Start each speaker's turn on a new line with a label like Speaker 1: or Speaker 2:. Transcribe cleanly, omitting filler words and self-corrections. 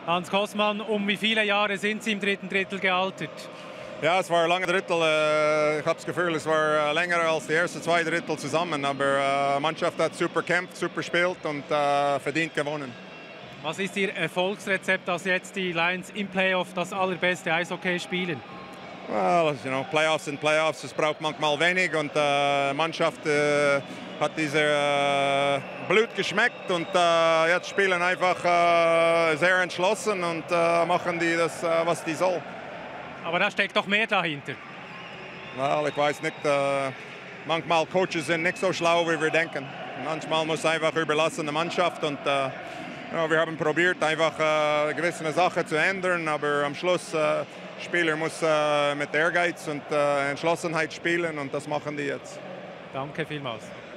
Speaker 1: Hans Kossmann, um wie viele Jahre sind Sie im dritten Drittel gealtert?
Speaker 2: Ja, es war ein langer Drittel. Ich habe das Gefühl, es war länger als die ersten zwei Drittel zusammen. Aber die Mannschaft hat super gekämpft, super gespielt und verdient gewonnen.
Speaker 1: Was ist Ihr Erfolgsrezept, dass jetzt die Lions im Playoff das allerbeste Eishockey spielen?
Speaker 2: Well, Playoffs sind Playoffs. Es braucht manchmal wenig und die Mannschaft hat diese Blut geschmeckt und jetzt spielen einfach sehr entschlossen und machen die das, was die soll.
Speaker 1: Aber da steckt doch mehr dahinter.
Speaker 2: Well, ich weiß nicht. Manchmal Coaches sind nicht so schlau, wie wir denken. Manchmal muss einfach überlassen der Mannschaft und wir haben probiert, einfach gewisse Sachen zu ändern, aber am Schluss Spieler muss mit Ehrgeiz und Entschlossenheit spielen und das machen die jetzt.
Speaker 1: Danke vielmals.